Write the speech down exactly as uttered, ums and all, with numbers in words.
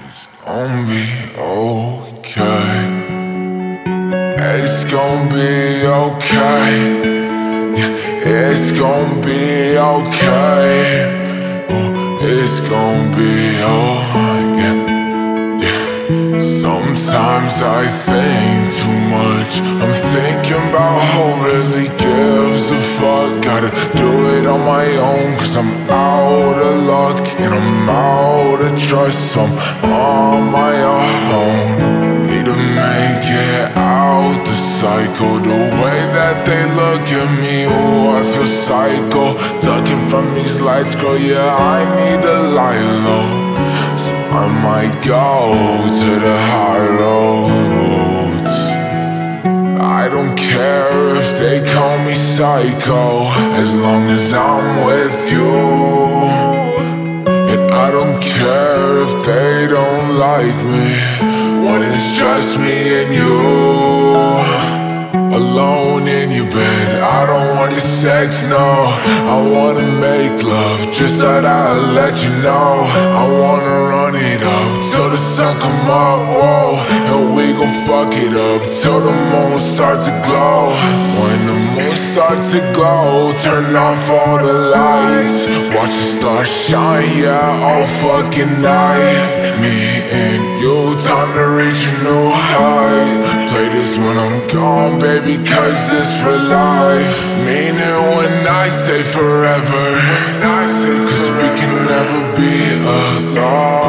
It's gonna be okay. It's gonna be okay. Yeah, it's gonna be okay. Oh, it's gonna be oh yeah, yeah. Sometimes I think too much. I'm thinking about who really gives a fuck. Gotta do it on my own, cause I'm out of luck and I'm out of trust. So I'm on my own. Need to make it out the cycle. The way that they look at me, oh, I feel psycho. Ducking from these lights, girl, yeah, I need to lie low. So I might go to the high roads. I don't care if they call me psycho, as long as I'm with you. And I don't care if they don't like me, when it's just me and you. Alone in your bed, I don't want your sex, no. I wanna make love, just thought I'd let you know. I wanna run it up till the sun come up, whoa. And we gon' fuck it up till the moon starts to glow. When the moon starts to glow, turn off all the lights. Watch the stars shine, yeah, all fucking night. Me and you, time to reach a new height. Play this when I'm gone, baby, cause it's for life. Meaning when I say forever, cause we can never be alone.